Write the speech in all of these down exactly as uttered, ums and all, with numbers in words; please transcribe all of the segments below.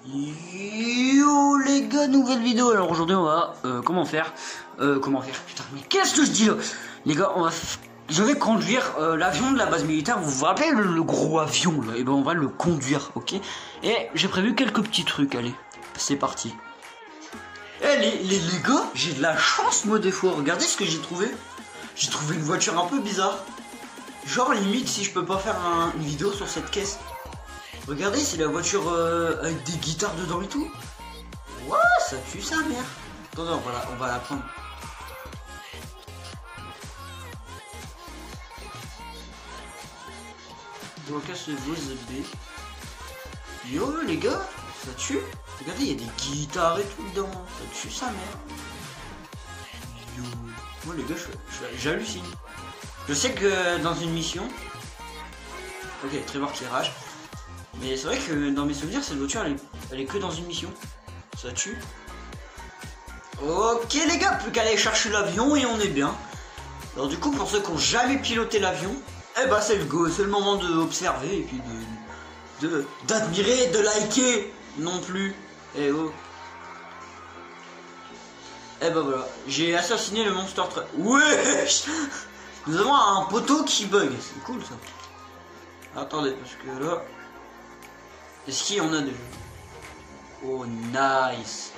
Yo les gars, nouvelle vidéo. Alors aujourd'hui on va euh, comment faire euh, comment faire putain mais qu'est-ce que je dis là les gars, on va je vais conduire euh, l'avion de la base militaire. Vous vous rappelez le, le gros avion là, et ben on va le conduire, ok. Et j'ai prévu quelques petits trucs. Allez, c'est parti. Eh les, les, les gars, j'ai de la chance moi des fois. Regardez ce que j'ai trouvé. J'ai trouvé une voiture un peu bizarre. Genre limite si je peux pas faire un, une vidéo sur cette caisse. Regardez, c'est la voiture euh, avec des guitares dedans et tout. Ouah, ça tue sa mère. Attendez, on va la, on va la prendre. Blocage de vos B. Yo les gars, ça tue. Regardez, il y a des guitares et tout dedans. Ça tue sa mère. Yo. Moi les gars, j'hallucine. Je sais que dans une mission. Ok, Trevor qui rage. Mais c'est vrai que dans mes souvenirs, cette voiture elle est, elle est que dans une mission. Ça tue. Ok les gars, plus qu'à aller chercher l'avion et on est bien. Alors du coup, pour ceux qui n'ont jamais piloté l'avion, eh bah c'est le go, c'est le moment d'observer et puis de de d'admirer, de liker non plus. Eh oh. Eh bah voilà, j'ai assassiné le Monster Truck. Wesh. Nous avons un poteau qui bug, c'est cool ça. Attendez, parce que là... Est-ce qu'il y en a déjà? Oh nice.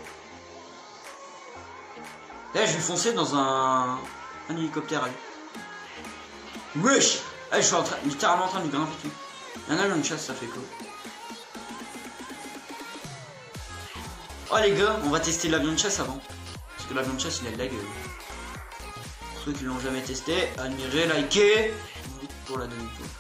Là je vais foncer dans un, un hélicoptère. Allez. Wesh. Allez, je suis en train, littéralement en train de grimper dessus. Il y en a une chasse, ça fait quoi? Oh les gars, on va tester l'avion de chasse avant. Parce que l'avion de chasse il a de la gueule. Pour ceux qui l'ont jamais testé, admirez, likez. Pour la deuxième fois.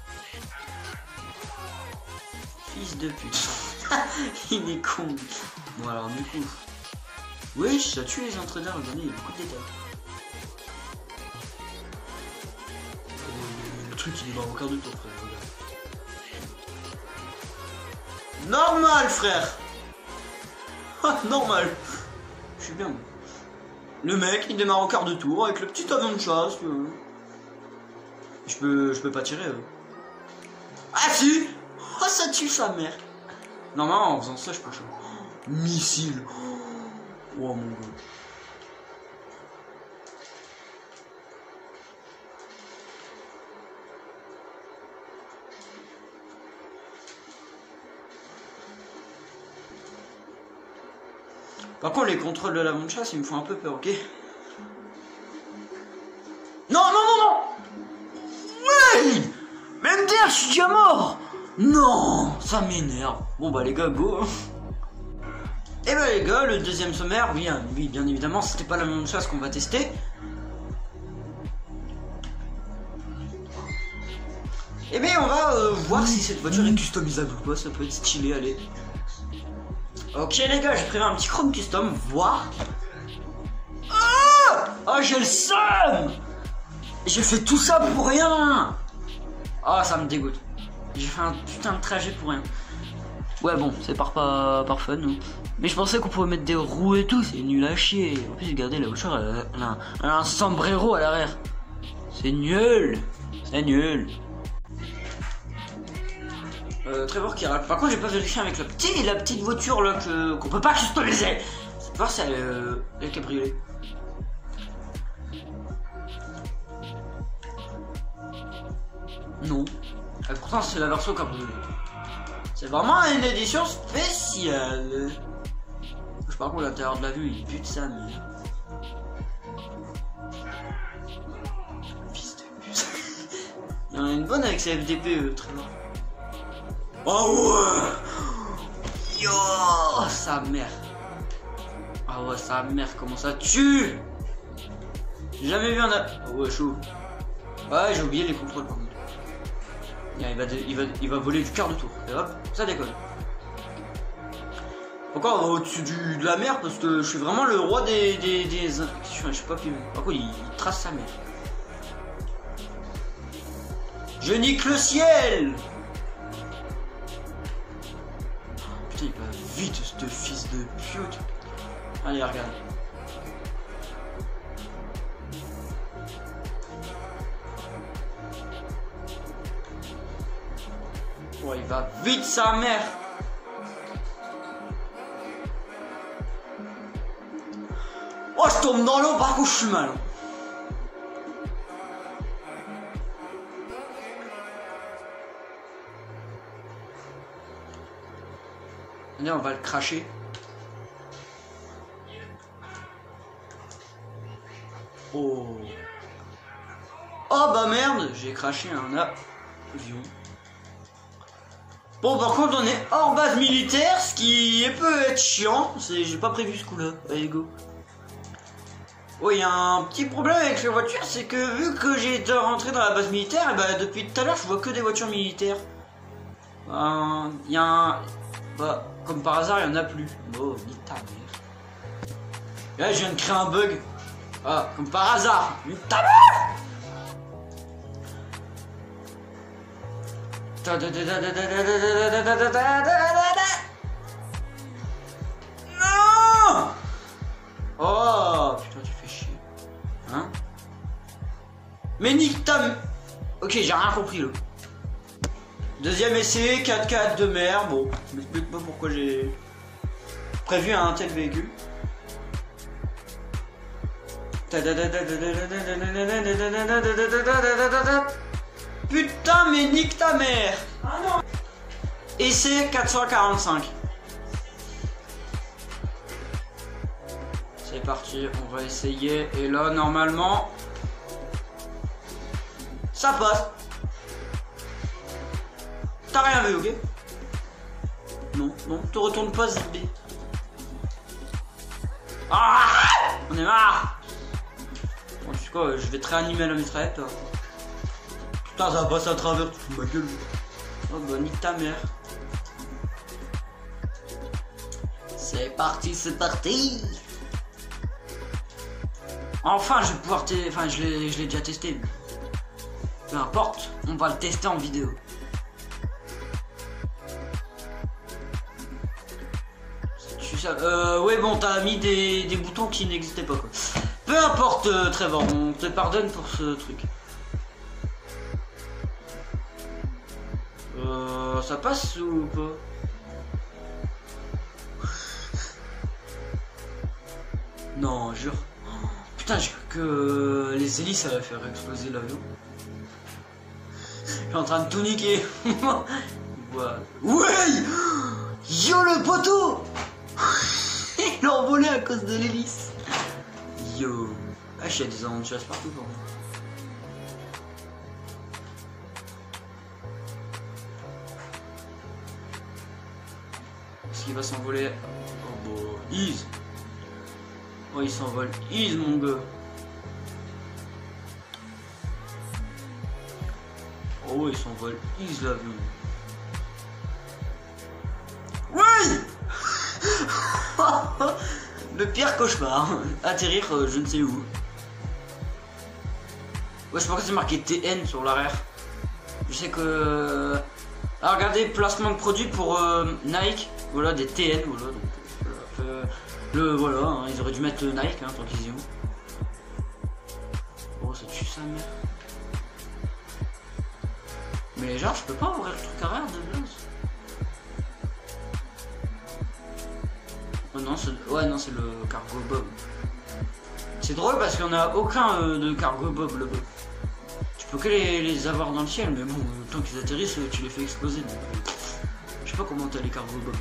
Fils de pute. Il est con. Bon alors du coup. Oui, ça tue les entraîneurs, regardez, il y a beaucoup de détails. Le truc il est dans au quart de tour, frère, regarde. Normal frère. Ah, normal. Je suis bien. Le mec il démarre au quart de tour avec le petit avion de chasse. Euh... Je peux. Je peux pas tirer. Euh. Ah si. Oh ça tue sa mère. Normalement en faisant ça je peux changer. Oh, missile. Oh mon gars. Par contre les contrôles de l'avion de chasse ils me font un peu peur, ok. Non non non non. Ouais. Même dire je suis déjà mort. Non, ça m'énerve. Bon bah les gars, go. Et bah les gars, le deuxième sommaire, oui, hein, oui bien évidemment, c'était pas la même chose qu'on va tester. Et bien on va euh, voir si cette voiture est customisable ou pas, ça peut être stylé, allez. Ok les gars, j'ai prévu un petit chrome custom, voir. Ah oh, j'ai le seum. J'ai fait tout ça pour rien. Ah oh, ça me dégoûte. J'ai fait un putain de trajet pour rien. Ouais bon, c'est par, par, par fun. Hein. Mais je pensais qu'on pouvait mettre des roues et tout, c'est nul à chier. En plus, regardez, la voiture, elle, elle, a, elle a un sombrero à l'arrière. C'est nul. C'est nul. Euh, Trevor qui râle. Par contre, j'ai pas vérifié avec la petite, la petite voiture là que qu'on peut pas customiser. C'est voir si elle est euh, le cabriolet. Non. Et pourtant c'est la version cabriolet. C'est vraiment une édition spéciale. Je par contre l'intérieur de la vue il pue de sa mère. Fils de pute. Il y en a une bonne avec sa F D P euh, très loin. Oh ouais. Yo sa mère. Ah ouais sa mère comment ça tue. J'ai jamais vu un... Oh ouais chaud. Ouais j'ai oublié les contrôles par contre. Il va, de, il, va, il va voler du quart de tour. Et hop, ça décolle. Encore au-dessus de la mer parce que je suis vraiment le roi des... des, des... Je sais pas plus. Par contre, il, il trace sa mer. Je nique le ciel. Putain, il va vite, ce fils de pute. Allez, regarde. Ouais, il va vite sa mère. je tombe dans l'eau, par contre je suis mal. Allez, on va le cracher. Oh. Oh bah merde, j'ai craché un avion. Bon, par contre, on est hors base militaire, ce qui peut être chiant. J'ai pas prévu ce coup-là. Allez, go. Oh, il y a un petit problème avec les voitures, c'est que vu que j'ai été rentré dans la base militaire, et bah depuis tout à l'heure, je vois que des voitures militaires. Il euh, y a un... Bah, comme par hasard, il y en a plus. Oh, ni ta mère. Là, je viens de créer un bug. Ah, comme par hasard. Ni ta mère. Non. Oh putain, tu fais chier. Hein? Mais nique ta... Ok, j'ai rien compris là. Deuxième essai, quatre quatre de mer. Bon, je m'explique pas pourquoi j'ai prévu un tel véhicule. Putain, mais nique ta mère. Ah non. Essai quatre cent quarante-cinq. C'est parti, on va essayer. Et là, normalement, ça passe. T'as rien vu, ok? Non, non, te retourne pas, Z B. Ah, on est marre. Bon, tu sais quoi, je vais te réanimer à la mitraillette. Putain, ça va passer à travers, tu fous ma gueule. Oh bah, nique ta mère. C'est parti, c'est parti. Enfin, je vais pouvoir tester. Enfin, je l'ai déjà testé. Peu importe, on va le tester en vidéo. Euh, ouais, bon, t'as mis des, des boutons qui n'existaient pas, quoi. Peu importe, euh, Trevor, on te pardonne pour ce truc. Euh, ça passe ou pas? Non, jure. Putain, j'ai cru que les hélices allaient faire exploser l'avion. Je suis en train de tout niquer. Voilà. Ouais. Yo, le poteau. Il a envolé à cause de l'hélice. Yo. Ah, il y a des avions de chasse partout pour moi. Est-ce qu'il va s'envoler? Oh bon, ease. Oh, il s'envole. Ease, mon gars. Oh, il s'envole. Ease, l'avion. Oui. Le pire cauchemar. Atterrir euh, je ne sais où. Ouais, je pense que c'est marqué T N sur l'arrière. Je sais que... Ah, regardez, placement de produit pour euh, Nike. Voilà, des T N. Voilà, donc, euh, le, voilà hein, ils auraient dû mettre Nike, hein, tant qu'ils y ont. Oh, ça tue sa mère. Mais genre, je peux pas ouvrir le truc arrière de base. Oh non, c'est... Ouais, non, c'est le cargo bob. C'est drôle parce qu'on a aucun euh, de cargo bob là-bas. Tu peux que les, les avoir dans le ciel, mais bon, euh, tant qu'ils atterrissent, tu les fais exploser. Donc, euh, je sais pas comment t'as les cargo bob.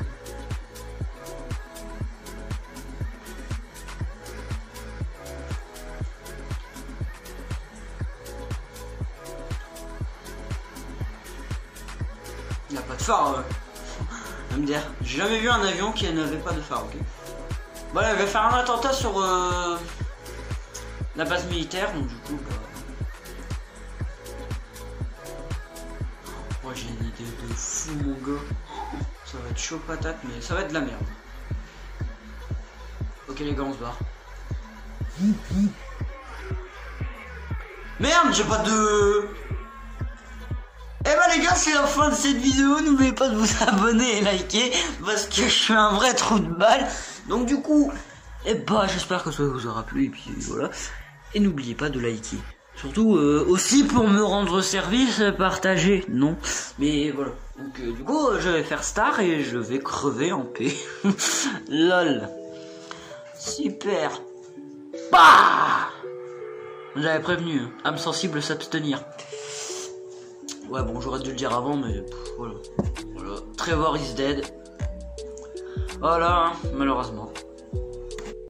Il n'y a pas de phare. Euh. Me dire, j'ai jamais vu un avion qui n'avait pas de phare, ok. Voilà, il va faire un attentat sur euh, la base militaire, donc du coup, bah... Moi, j'ai une idée de fou, mon gars. Ça va être chaud patate, mais ça va être de la merde. Ok, les gars, on se barre. Merde, j'ai pas de... Et bah les gars, c'est la fin de cette vidéo. N'oubliez pas de vous abonner et liker parce que je suis un vrai trou de balle. Donc du coup, et bah j'espère que ça vous aura plu et puis voilà. Et n'oubliez pas de liker. Surtout euh, aussi pour me rendre service, partager. Non, mais voilà. Donc euh, du coup, je vais faire star et je vais crever en paix. Lol. Super. Bah J'avais prévenu, hein. Âme sensible s'abstenir. Ouais, bon, j'aurais dû le dire avant, mais pff, voilà. Voilà. Trevor is dead. Voilà, hein, malheureusement.